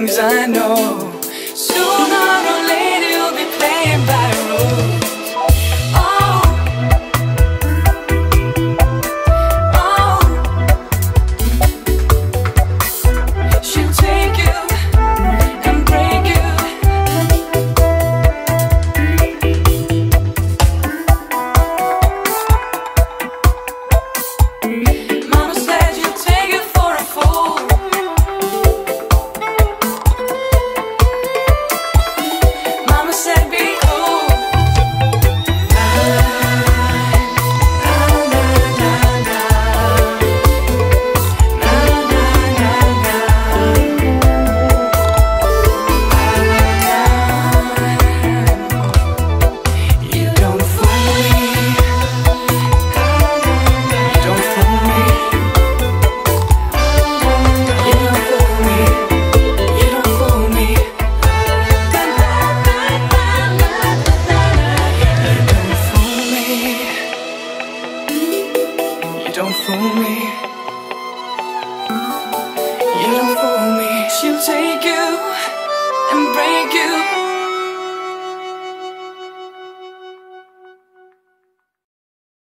games I know. Sooner or later you'll be playing by rules. Oh, oh, she'll take you and break you. Mama said you'll take it for a fool. Mama said be cool. La, la, la, la, la. La, la, la, la. You don't fool me. You don't fool me. You don't fool me. You don't fool me. You don't fool me. You don't fool me. She'll take you